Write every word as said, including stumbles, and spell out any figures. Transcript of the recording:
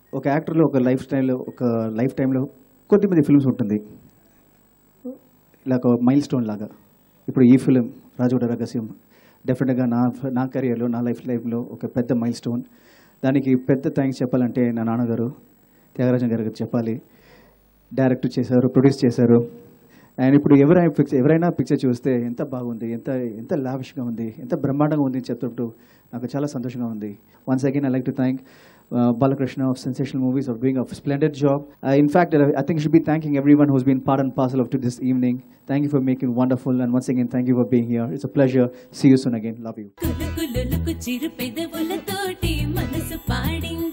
ఒక యాక్టర్లో ఒక లైఫ్ స్టైల్లో ఒక లైఫ్ టైంలో కొద్దిమంది ఫిల్మ్స్ ఉంటుంది, ఇలా ఒక మైల్ స్టోన్ లాగా. ఇప్పుడు ఈ ఫిలిం రాజకోట రహస్యం డెఫినెట్గా నా నా కెరియర్లో నా లైఫ్ లైఫ్లో ఒక పెద్ద మైల్ స్టోన్. దానికి పెద్ద థ్యాంక్స్ చెప్పాలంటే నా నాన్నగారు త్యాగరాజన్ గారికి చెప్పాలి. డైరెక్ట్ చేశారు, ప్రొడ్యూస్ చేశారు. అండ్ ఇప్పుడు ఎవరైనా పిక్చర్ ఎవరైనా పిక్చర్ చూస్తే ఎంత బాగుంది, ఎంత ఎంత లావిష్గా ఉంది, ఎంత బ్రహ్మాండంగా ఉంది అని చెప్తూ నాకు చాలా సంతోషంగా ఉంది. Once again I like to thank Balakrishna of Sensational Movies of doing a splendid job. Uh, in fact, uh, I think I should be thanking everyone who's been part and parcel of to this evening. Thank you for making wonderful, and once again, thank you for being here. It's a pleasure. See you soon again. Love you.